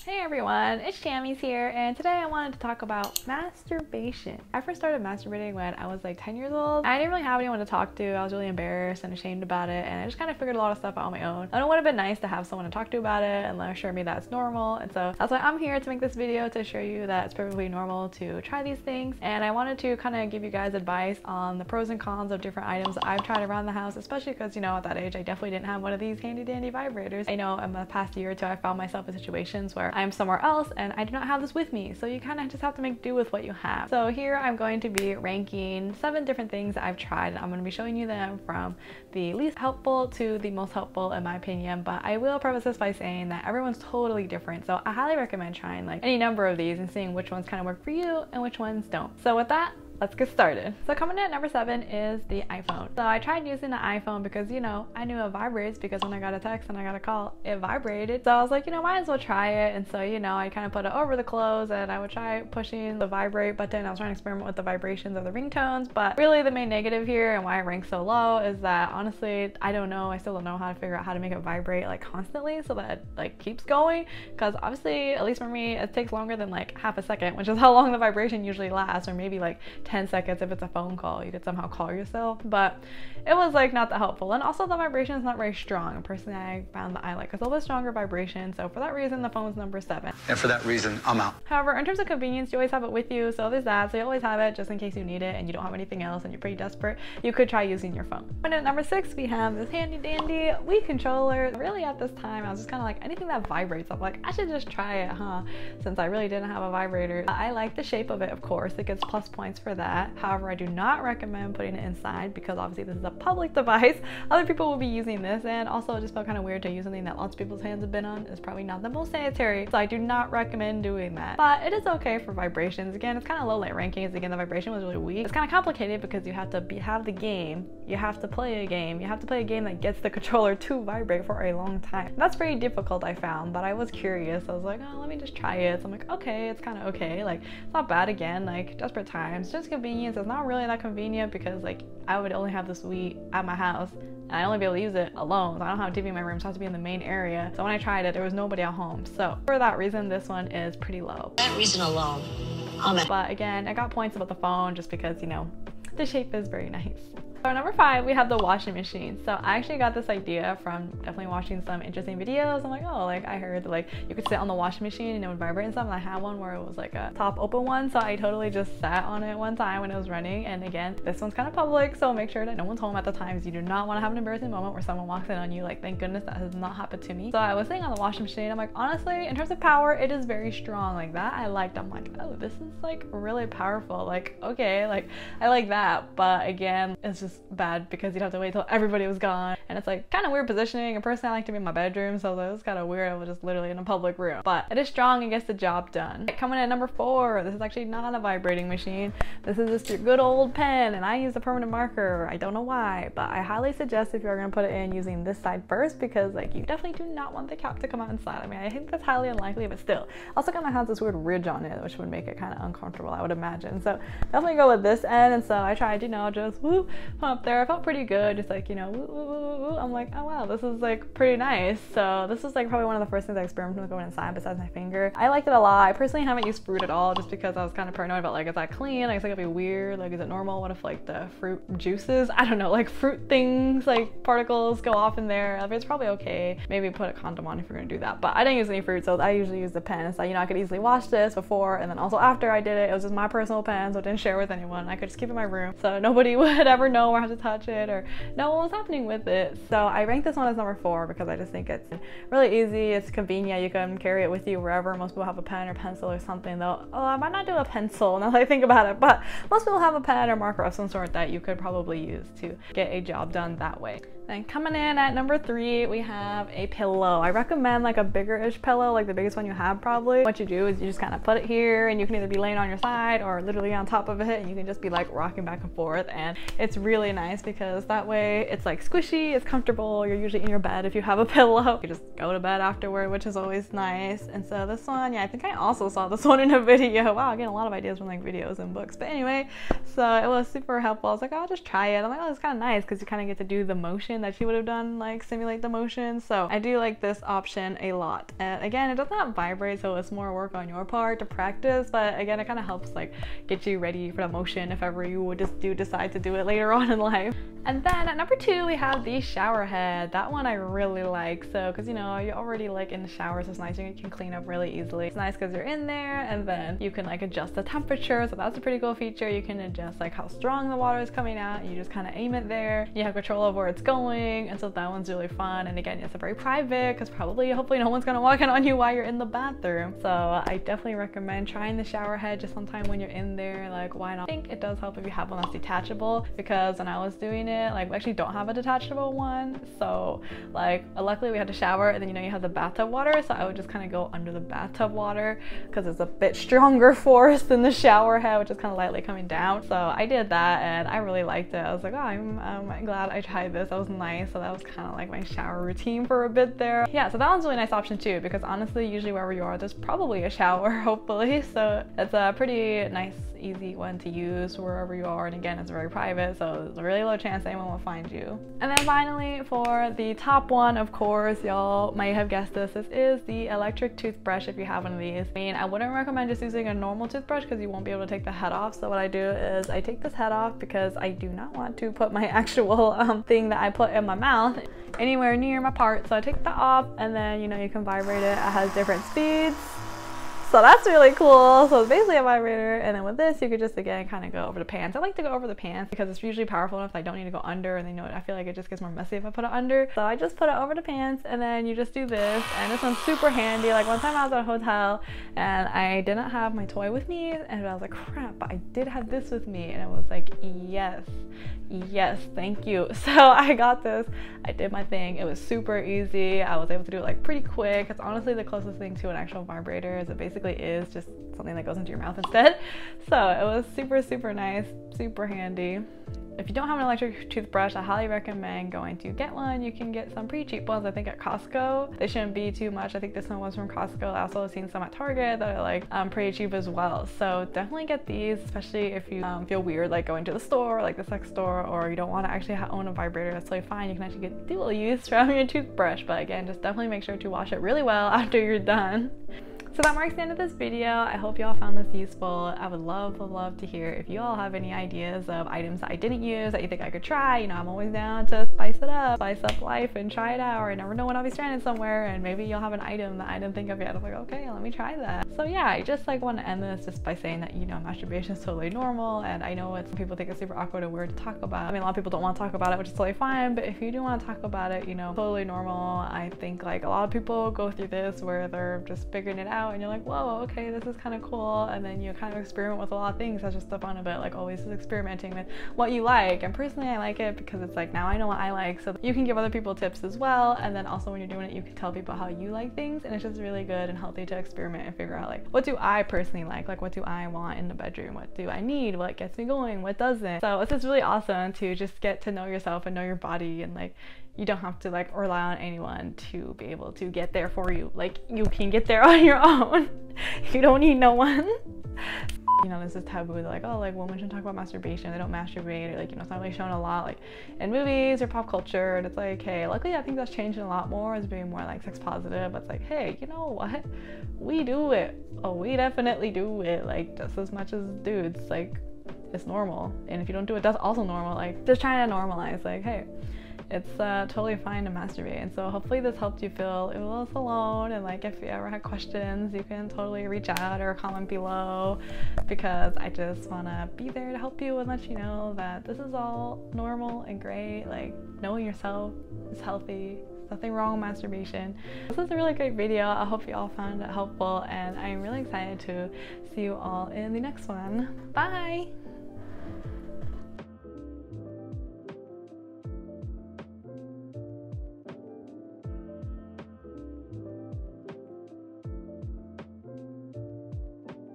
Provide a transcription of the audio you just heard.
Hey everyone, it's Jammies here, and today I wanted to talk about masturbation. I first started masturbating when I was like 10 years old. I didn't really have anyone to talk to. I was really embarrassed and ashamed about it, and I just kind of figured a lot of stuff out on my own. And it would have been nice to have someone to talk to about it and assure me that it's normal, and so that's why I'm here to make this video, to assure you that it's perfectly normal to try these things. And I wanted to kind of give you guys advice on the pros and cons of different items that I've tried around the house, especially because, you know, at that age I definitely didn't have one of these handy dandy vibrators. I know in the past year or two I found myself in situations where I'm somewhere else and I do not have this with me, so you kind of just have to make do with what you have. So here I'm going to be ranking 7 different things that I've tried, and I'm going to be showing you them from the least helpful to the most helpful in my opinion. But I will preface this by saying that everyone's totally different, so I highly recommend trying like any number of these and seeing which ones kind of work for you and which ones don't. So with that, let's get started. So coming in at number 7 is the iPhone. So I tried using the iPhone because, you know, I knew it vibrates, because when I got a text and I got a call, it vibrated. So I was like, you know, might as well try it. And so, you know, I kind of put it over the clothes and I would try pushing the vibrate button. I was trying to experiment with the vibrations of the ringtones, but really the main negative here and why it ranks so low is that honestly, I don't know, I still don't know how to figure out how to make it vibrate like constantly so that it like keeps going, because obviously, at least for me, it takes longer than like half a second, which is how long the vibration usually lasts, or maybe like 10 seconds if it's a phone call. You could somehow call yourself, but it was like not that helpful. And also the vibration is not very strong, and personally I found that I like a little bit stronger vibration, so for that reason the phone's number 7. And for that reason, I'm out. However, in terms of convenience, you always have it with you, so there's that. So you always have it just in case you need it and you don't have anything else and you're pretty desperate. You could try using your phone. And at number 6 we have this handy dandy Wii controller. Really at this time I was just kind of like, anything that vibrates, I'm like, I should just try it, since I really didn't have a vibrator. I like the shape of it, of course. It gets plus points for that. However, I do not recommend putting it inside, because obviously this is a public device. Other people will be using this, and also it just felt kind of weird to use something that lots of people's hands have been on. It's probably not the most sanitary, so I do not recommend doing that. But it is okay for vibrations. Again, it's kind of low light rankings. Again, the vibration was really weak. It's kind of complicated because you have to have the game, you have to play a game, you have to play a game that gets the controller to vibrate for a long time. That's pretty difficult, I found, but I was curious. I was like, oh, let me just try it. So I'm like, okay, it's kind of okay. Like, it's not bad. Again, like, desperate times, just convenience. It's not really that convenient because like I would only have this Wii at my house and I'd only be able to use it alone. So I don't have a TV in my room, so I have to be in the main area. So when I tried it, there was nobody at home. So for that reason, this one is pretty low. That reason alone. But again, I got points about the phone just because, you know, the shape is very nice. So number 5, we have the washing machine. So I actually got this idea from definitely watching some interesting videos. I'm like, oh, like I heard that, like you could sit on the washing machine and it would vibrate and stuff. And I had one where it was like a top open one, so I totally just sat on it one time when it was running. And again, this one's kind of public, so make sure that no one's home at the time. You do not want to have an embarrassing moment where someone walks in on you. Like, thank goodness that has not happened to me. So I was sitting on the washing machine. I'm like, honestly, in terms of power, it is very strong. Like that I liked. I'm like, oh, this is like really powerful. Like, okay, like I like that. But again, it's just bad because you'd have to wait till everybody was gone, and it's like kind of weird positioning. And personally, I like to be in my bedroom, so it was kind of weird. I was just literally in a public room, but it is strong and gets the job done. Coming in at number 4, this is actually not a vibrating machine. This is just your good old pen, and I use a permanent marker. I don't know why, but I highly suggest if you're gonna put it in, using this side first, because like you definitely do not want the cap to come out inside. I mean, I think that's highly unlikely, but still, also kind of has this weird ridge on it, which would make it kind of uncomfortable, I would imagine. So definitely go with this end. And so I tried, you know, just whoop up there. I felt pretty good, just like, you know, woo, woo, woo, woo. I'm like, oh wow, this is like pretty nice. So this was like probably one of the first things I experimented with going inside besides my finger. I liked it a lot. I personally haven't used fruit at all, just because I was kind of paranoid about like, is that clean? Like, it's like, it'd be weird. Like, is it normal? What if like the fruit juices, I don't know, like fruit things, like particles go off in there? I mean, it's probably okay. Maybe put a condom on if you're gonna do that. But I didn't use any fruit, so I usually use the pen. So, you know, I could easily wash this before and then also after I did it. It was just my personal pen, so I didn't share with anyone. I could just keep it in my room, so nobody would ever know or have to touch it or know what was happening with it. So I ranked this one as number 4 because I just think it's really easy. It's convenient. You can carry it with you wherever. Most people have a pen or pencil or something, though. Oh, I might not do a pencil now that I think about it, but most people have a pen or marker of some sort that you could probably use to get a job done that way. Then coming in at number 3, we have a pillow. I recommend like a bigger-ish pillow, like the biggest one you have probably. What you do is you just kind of put it here, and you can either be laying on your side or literally on top of it, and you can just be like rocking back and forth. And it's really nice because that way it's like squishy, it's comfortable. You're usually in your bed if you have a pillow. You just go to bed afterward, which is always nice. And so this one, yeah, I think I also saw this one in a video. Wow, I'm getting a lot of ideas from like videos and books. But anyway, so it was super helpful. I was like, oh, I'll just try it. I'm like, oh, it's kind of nice because you kind of get to do the motion motion that she would have done, like simulate the motion. So I do like this option a lot. And again, it does not vibrate, so it's more work on your part to practice, but again, it kind of helps like get you ready for the motion if ever you would just decide to do it later on in life. And then at number 2, we have the shower head. That one I really like, so because you know you're already like in the shower, so it's nice, you can clean up really easily. It's nice because you're in there, and then you can like adjust the temperature, so that's a pretty cool feature. You can adjust like how strong the water is coming out, and you just kind of aim it there. You have control of where it's going, and so that one's really fun. And again, it's a very private, because hopefully no one's gonna walk in on you while you're in the bathroom. So I definitely recommend trying the shower head just sometime when you're in there. Like, why not? I think it does help if you have one that's detachable, because when I was doing it, like we actually don't have a detachable one, so like luckily we had to shower, and then you know you have the bathtub water, so I would just kind of go under the bathtub water because it's a bit stronger force than the shower head, which is kind of lightly coming down. So I did that and I really liked it. I was like, oh, I'm glad I tried this. That was nice. So that was kind of like my shower routine for a bit there. Yeah, so that one's a really nice option too, because honestly usually wherever you are there's probably a shower, hopefully, so it's a pretty nice easy one to use wherever you are. And again, it's very private, so there's a really low chance anyone will find you. And then finally, for the top one, of course, y'all might have guessed this is the electric toothbrush. If you have one of these, I mean, I wouldn't recommend just using a normal toothbrush because you won't be able to take the head off. So what I do is I take this head off because I do not want to put my actual thing that I put in my mouth anywhere near my part. So I take that off, and then you know you can vibrate it. It has different speeds. So that's really cool. So it's basically a vibrator, and then with this you could just again kind of go over the pants. I like to go over the pants because it's usually powerful enough that I don't need to go under, and then you know I feel like it just gets more messy if I put it under. So I just put it over the pants, and then you just do this, and this one's super handy. Like one time I was at a hotel and I didn't have my toy with me, and I was like, crap, but I did have this with me, and it was like, yes, thank you. So I got this, I did my thing, it was super easy. I was able to do it like pretty quick. It's honestly the closest thing to an actual vibrator, is it basically is just something that goes into your mouth instead. So it was super nice, super handy. If you don't have an electric toothbrush, I highly recommend going to get one. You can get some pretty cheap ones, I think, at Costco. They shouldn't be too much. I think this one was from Costco. I also have seen some at Target that are like pretty cheap as well. So definitely get these, especially if you feel weird like going to the store, like the sex store, or you don't want to actually own a vibrator. That's totally fine. You can actually get dual use from your toothbrush. But again, just definitely make sure to wash it really well after you're done. So that marks the end of this video. I hope you all found this useful. I would love to hear if you all have any ideas of items that I didn't use that you think I could try. You know, I'm always down to spice up life and try it out. Or I never know when I'll be stranded somewhere and maybe you'll have an item that I didn't think of yet. I'm like, okay, let me try that. So yeah, I just like want to end this just by saying that, you know, masturbation is totally normal, and I know some people think it's super awkward and weird to talk about. I mean, a lot of people don't want to talk about it, which is totally fine, but if you do want to talk about it, you know, totally normal. I think like a lot of people go through this where they're just figuring it out, and you're like, whoa, okay, this is kind of cool, and then you kind of experiment with a lot of things. That's just the fun of it, like always experimenting with what you like. And personally, I like it because it's like, now I know what I like, so you can give other people tips as well, and then also when you're doing it, you can tell people how you like things, and it's just really good and healthy to experiment and figure out like, what do I personally like what do I want in the bedroom, what do I need, what gets me going, what doesn't. So it's just really awesome to just get to know yourself and know your body, and like you don't have to like rely on anyone to be able to get there for you. Like you can get there on your own. You don't need no one. You know, this is taboo. They're like, oh, like women shouldn't talk about masturbation, they don't masturbate, or like, you know, it's not really shown a lot like in movies or pop culture. And it's like, hey, luckily I think that's changing a lot more. It's being more like sex positive. It's like, hey, you know what, we do it. Oh, we definitely do it, like just as much as dudes. Like it's normal, and if you don't do it, that's also normal. Like just trying to normalize like, hey, it's totally fine to masturbate. And so hopefully this helped you feel a little less alone, and like if you ever had questions, you can totally reach out or comment below, because I just want to be there to help you and let you know that this is all normal and great. Like knowing yourself is healthy. Nothing wrong with masturbation. This is a really great video. I hope you all found it helpful, and I'm really excited to see you all in the next one. Bye!